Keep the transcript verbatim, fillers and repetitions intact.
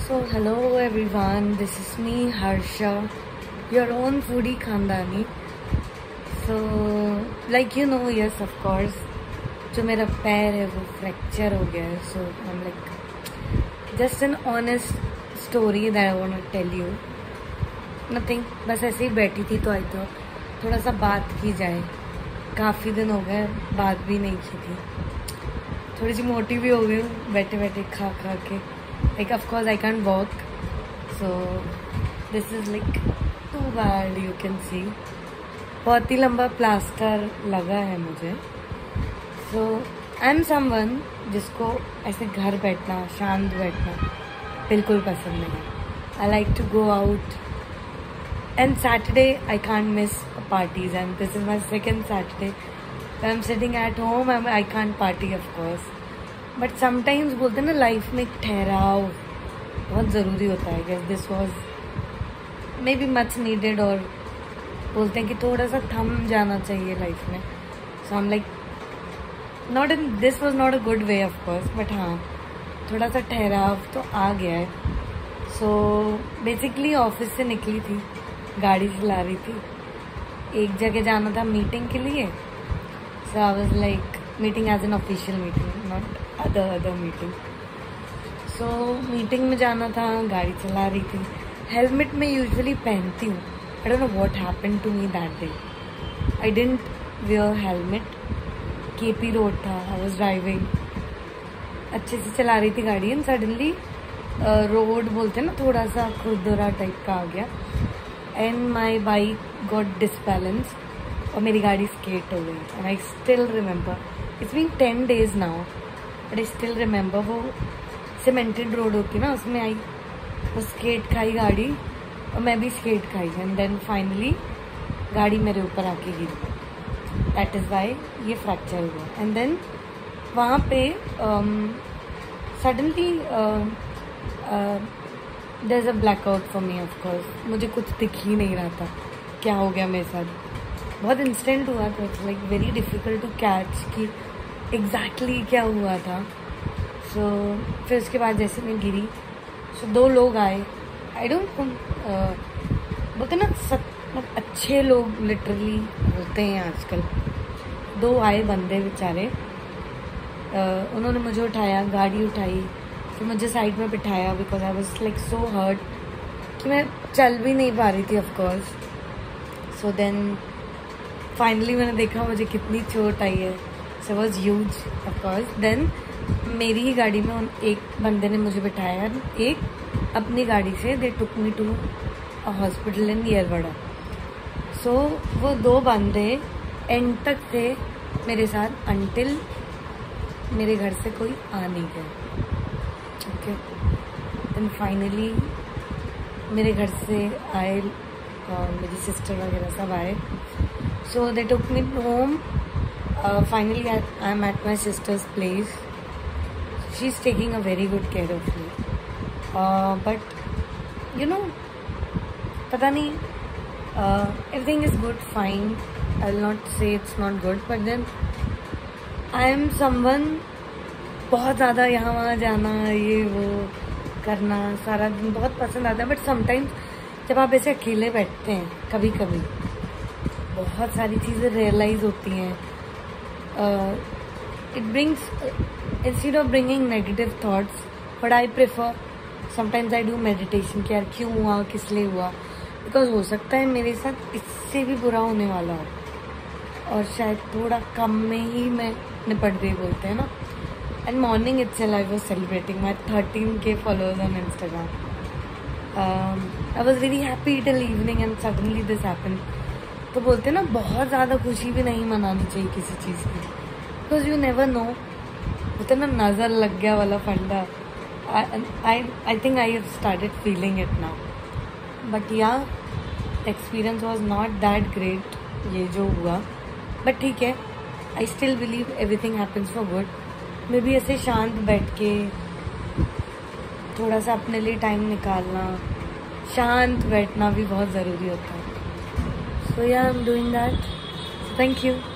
So hello everyone, this is me Harsha, your own foodie Khandani. So like you know, yes of course, जो मेरा पैर है वो fracture हो गया है. So I'm like just an honest story that I want to tell you. Nothing, बस ऐसे ही बैठी थी तो आई तो थोड़ा सा बात की जाए. काफ़ी दिन हो गए बात भी नहीं की थी. थोड़ी सी मोटी भी हो गई हूँ बैठे बैठे खा खा के. Like of course I can't walk, so this is like too bad. You can see बहुत ही लंबा प्लास्टर लगा है मुझे. So I'm someone जिसको ऐसे घर बैठना, शांत बैठना बिल्कुल पसंद नहीं. I like to go out, and Saturday I can't miss parties, and this is my second Saturday. I'm sitting at home. I'm, I can't party of course. But sometimes बोलते हैं ना लाइफ में एक ठहराव बहुत ज़रूरी होता है. Guess this was maybe much needed, और बोलते हैं कि थोड़ा सा थम जाना चाहिए लाइफ में. So I am like not in this was not a good way of course, but हाँ थोड़ा सा ठहराव तो आ गया है. सो बेसिकली ऑफिस से निकली थी, गाड़ी चला रही थी, एक जगह जाना था मीटिंग के लिए. So I was like meeting as an official meeting, not other other meeting. So meeting में जाना था, गाड़ी चला रही थी. हेलमेट मैं यूजुअली पहनती हूँ. I don't know what happened to me that day. I didn't wear helmet. KP road था, आई वाज ड्राइविंग, अच्छे से चला रही थी गाड़ी, एंड सडनली रोड बोलते हैं ना थोड़ा सा खुरदुरा टाइप का आ गया, and my bike got disbalance और मेरी गाड़ी स्केट हो गई. And I still remember, it's been ten days now, but I still remember. वो सीमेंटेड रोड होती ना, उसमें आई, वो स्केट खाई गाड़ी और मैं भी स्केट खाई, एंड देन फाइनली गाड़ी मेरे ऊपर आके गिरी. दैट इज़ वाई ये फ्रैक्चर हुआ. एंड देन वहाँ पे suddenly there is a blackout for me. Of course मुझे कुछ दिख ही नहीं रहा था क्या हो गया मेरे साथ. बहुत इंस्टेंट हुआ था. It's like very difficult to catch कि एग्जैक्टली exactly क्या हुआ था. सो so, फिर उसके बाद जैसे मैं गिरी, सो so, दो लोग आए. आई डोंट बोलते ना सब मतलब अच्छे लोग लिटरली होते हैं आजकल. दो आए बंदे बेचारे, uh, उन्होंने मुझे उठाया, गाड़ी उठाई, फिर मुझे साइड में बिठाया because I was like so hurt कि मैं चल भी नहीं पा रही थी of course. So then finally मैंने देखा मुझे कितनी चोट आई है. So was huge of course. Then मेरी ही गाड़ी में उन एक बंदे ने मुझे बिठाया, एक अपनी गाड़ी से they took me to a hospital in Yerawada. सो वो दो बंदे एंड तक थे मेरे साथ अंटिल मेरे घर से कोई आ नहीं गया. ओके, देन फाइनली मेरे घर से आए और मेरी सिस्टर वगैरह सब आए. So they took me home. Uh, finally, I, I'm at my sister's place. She's taking a very good care of me. Uh, but you know, पता नहीं. Uh, everything is good, fine. I'll not say it's not good, but then I am someone बहुत ज़्यादा यहाँ वहाँ जाना, ये वो करना सारा दिन बहुत पसंद आता है. बट समटाइम्स जब आप ऐसे अकेले बैठते हैं, कभी कभी बहुत सारी चीज़ें रियलाइज़ होती हैं. It brings instead of bringing negative thoughts, but I prefer sometimes I do meditation कि यार क्यों हुआ, किस लिए हुआ, बिकॉज हो सकता है मेरे साथ इससे भी बुरा होने वाला हो और शायद थोड़ा कम में ही मैं निपट गई, बोलते हैं ना. And morning itself I was celebrating my thirteen K followers on Instagram. I was very happy till evening and suddenly this happened. तो बोलते हैं ना बहुत ज़्यादा खुशी भी नहीं मनानी चाहिए किसी चीज़ की, बिकॉज यू नेवर नो. बोलते ना नज़र लग गया वाला फंडा. I I think I have started feeling it now. But yeah experience was not that great ये जो हुआ, बट ठीक है. I still believe everything happens for good. Maybe ऐसे शांत बैठ के थोड़ा सा अपने लिए टाइम निकालना, शांत बैठना भी बहुत ज़रूरी होता है. So yeah, I'm doing that. Thank you.